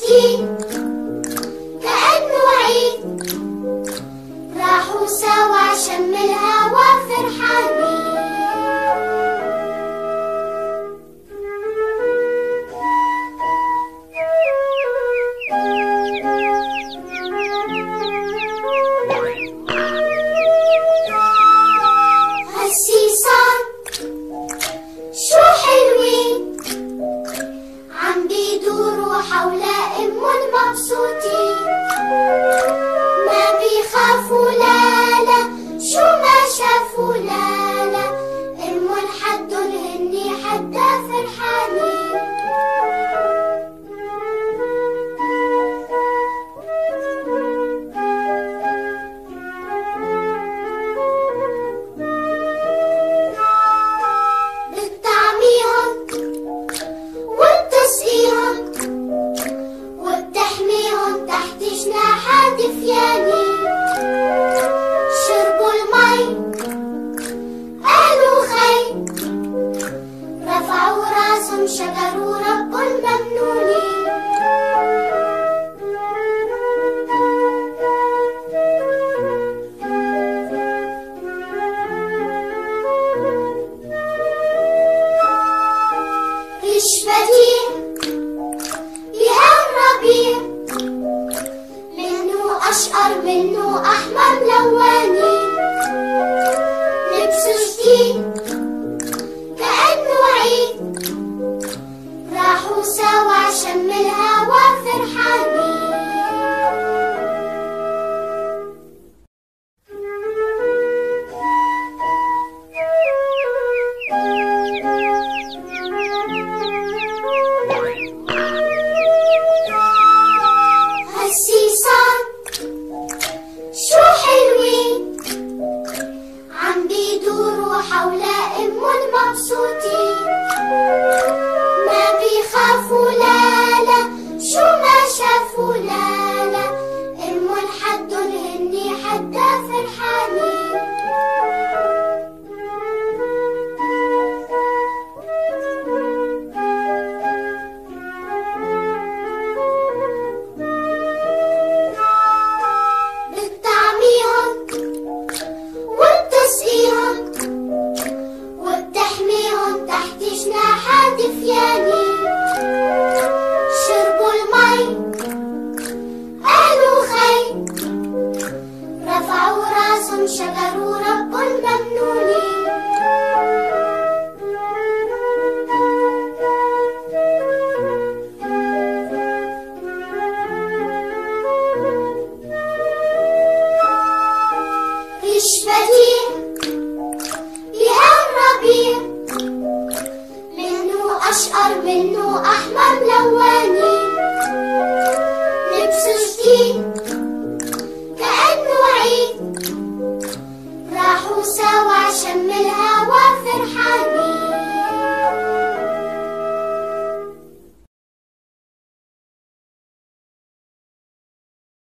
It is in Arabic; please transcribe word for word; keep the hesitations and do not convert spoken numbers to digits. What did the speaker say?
جديد كأنه عيد، راحوا سوا شم الهوا فرحانين. هالسيسان شو حلوين، عم بيدوروا حول أمهم مبسوطين، ما بيخافوا لا لا شو ما شافوا لا لا، أمهم حدن هني حدا فرحانين. بتطعميهم وبتسقيهم وبتحميهم تحت جناحات دفيانين، شربوا المي قالوا خي، رفعوا راسهم شكروا رب الممنونين. ريش بديع بهالربيع، منه أشقر منه أحمر ملون،